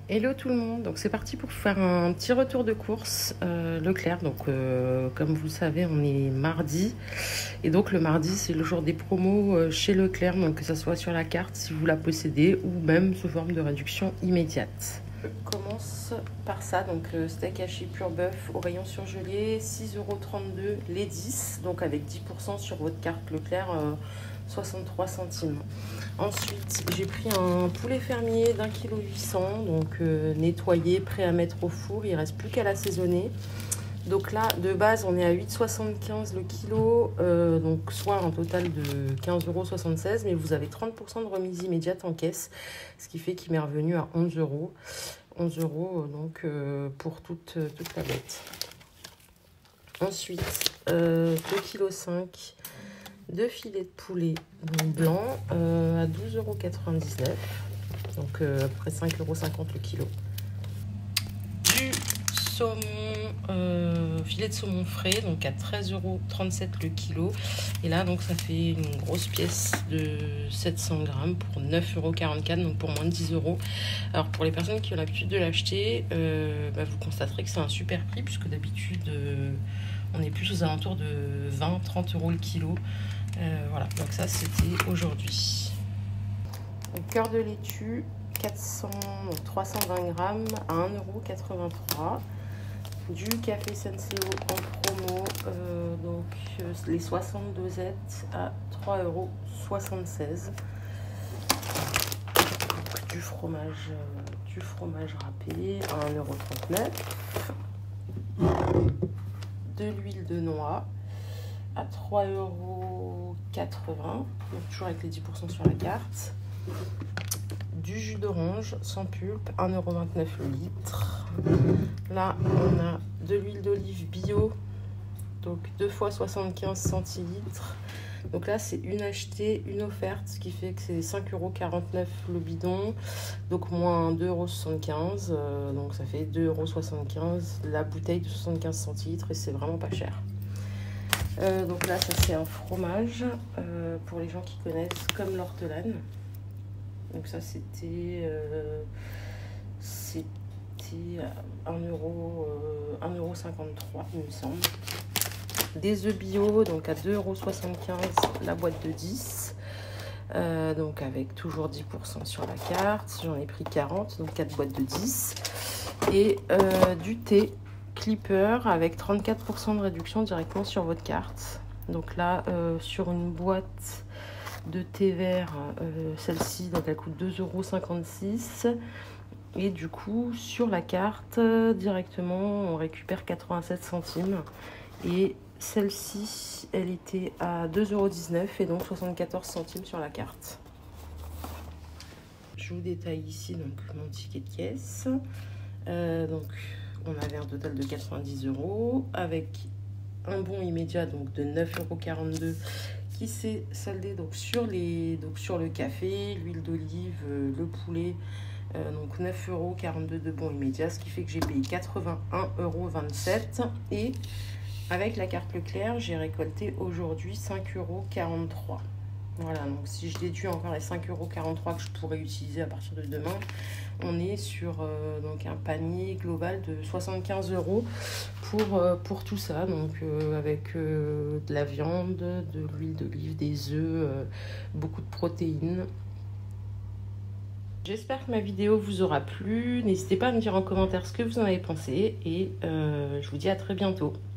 Hello tout le monde, donc c'est parti pour faire un petit retour de course Leclerc. Donc comme vous le savez, on est mardi et donc le mardi c'est le jour des promos chez Leclerc, donc que ce soit sur la carte si vous la possédez ou même sous forme de réduction immédiate. Je commence par ça, donc steak haché pur bœuf au rayon surgelé, 6,32 € les 10, donc avec 10% sur votre carte Leclerc, 63 centimes. Ensuite, j'ai pris un poulet fermier d'1,8 kg, donc nettoyé, prêt à mettre au four. Il ne reste plus qu'à l'assaisonner. Donc là, de base, on est à 8,75 € le kilo, donc soit un total de 15,76 €, mais vous avez 30% de remise immédiate en caisse, ce qui fait qu'il m'est revenu à 11 €. 11 € donc pour toute la bête. Ensuite, 2,5 kg de filets de poulet blanc à 12,99 €, donc à peu près 5,50 € le kilo. Du saumon, filet de saumon frais, donc à 13,37 € le kilo. Et là, donc ça fait une grosse pièce de 700 grammes pour 9,44 €, donc pour moins de 10 €. Alors pour les personnes qui ont l'habitude de l'acheter, vous constaterez que c'est un super prix, puisque d'habitude on est plus aux alentours de 20-30 € le kilo. Voilà, donc ça c'était aujourd'hui. Cœur de laitue, 320 grammes à 1,83 €. Du café Senseo en promo, les 60 dosettes à 3,76 €. Du fromage râpé à 1,39 €. De l'huile de noix à 3,80 €, donc toujours avec les 10% sur la carte. Du jus d'orange sans pulpe, 1,29 € le litre. Là, on a de l'huile d'olive bio, donc 2 fois 75 centilitres. Donc là, c'est une achetée, une offerte, ce qui fait que c'est 5,49 € le bidon, donc moins 2,75 €, donc ça fait 2,75 € la bouteille de 75 centilitres, et c'est vraiment pas cher. Donc là, ça c'est un fromage, pour les gens qui connaissent, comme l'ortolane. Donc ça c'était 1,53 € il me semble. Des œufs bio, donc à 2,75 € la boîte de 10, donc avec toujours 10% sur la carte. J'en ai pris 40, donc 4 boîtes de 10. Et du thé Clipper avec 34% de réduction directement sur votre carte. Donc là, sur une boîte de thé vert, celle-ci, donc elle coûte 2,56 €. Et du coup, sur la carte, directement, on récupère 87 centimes. Et celle-ci, elle était à 2,19 € et donc 74 centimes sur la carte. Je vous détaille ici donc mon ticket de caisse. Donc on avait un total de 90 € avec un bon immédiat donc de 9,42 € qui s'est soldé donc sur le café, l'huile d'olive, le poulet, donc 9,42 € de bon immédiat, ce qui fait que j'ai payé 81,27 € et avec la carte Leclerc j'ai récolté aujourd'hui 5,43 €. Voilà, donc si je déduis encore les 5,43 € que je pourrais utiliser à partir de demain, on est sur donc un panier global de 75 € pour tout ça, donc avec de la viande, de l'huile d'olive, des œufs, beaucoup de protéines. J'espère que ma vidéo vous aura plu. N'hésitez pas à me dire en commentaire ce que vous en avez pensé et je vous dis à très bientôt.